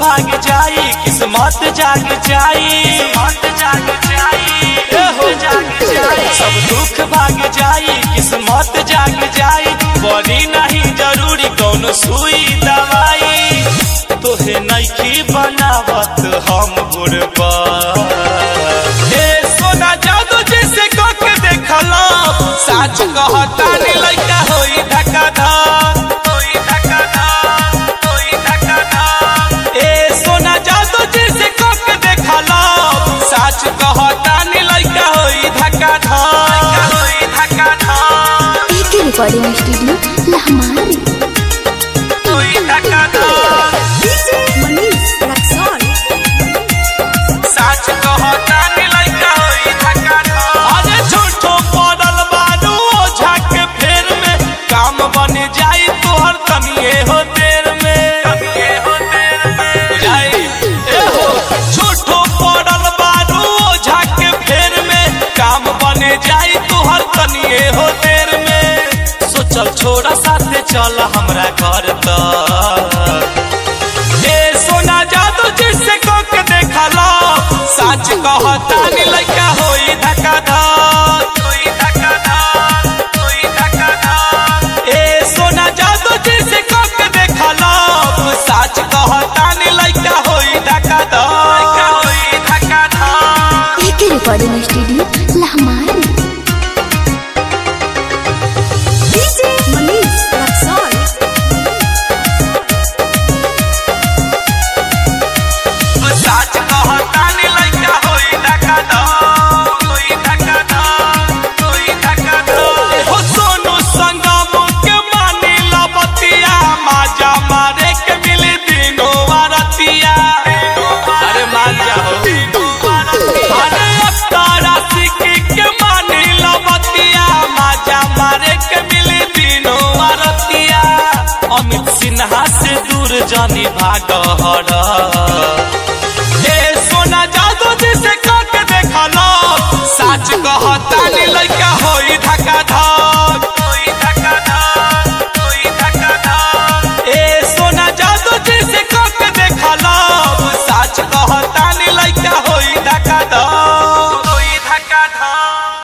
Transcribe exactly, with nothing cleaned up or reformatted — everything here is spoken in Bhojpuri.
भाग जाई किस्मत जाग जाई जाग जाई जाग जाई सब दुख भाग जाई किस्मत जाग जाई बड़ी नहीं जरूरी कौन सुई दवाई तोहे नइखी बनावत हम गुरबा ए सोना जादू जैसे कोक देखला सच कहता नी लइका होई धक्का धार होई धक्का धार होई धक्का धार ए सोना जादू जैसे कोक देखला सच कहता नी लइका होई धक्का धार होई धक्का धार एक रिकॉर्डिंग स्टूडियो लहमारी होई धक्का धार डीजे मनीष रक्सौल सच कहता नी लइका होई धक्का धार अरे झूठो पड़ल बारू ओझा के फेर में काम बन जाई तोहर तनिए हो देर में तनिए हो देर में जाई ए हो झूठो पड़ल बारू ओझा के फेर में काम बन जाई तोहर तनिए हो देर में सोचल छोड़ा साथे चल हमरा घर तक ए सोना जादू जिससे कोक देखला सच कहता नी लइका होई धक्का धार होई धक्का धार होई धक्का धार ए सोना जादू जिससे कोक देखला सच कहता नी लइका होई धक्का धार होई धक्का धार एक रिकॉर्डिंग स्टूडियो लहमारी डीजे मनीष रक्सौल सच कहता नी लइका होई धक्का धार होई धक्का धार होई धक्का धार हो सोनू संगम के मानी लबतिया माजा मारे के मिली दिनो वारतिया अरे मान जाओ अरे अफ्तारा सिक्की के मानी लबतिया माजा मारे के मिली दिनो वारतिया अमित सिन्हा से दूर जानी भाग हरा ए सोना जादू जिसे कोक देखला सच कहता नी लइका होई धक्का धार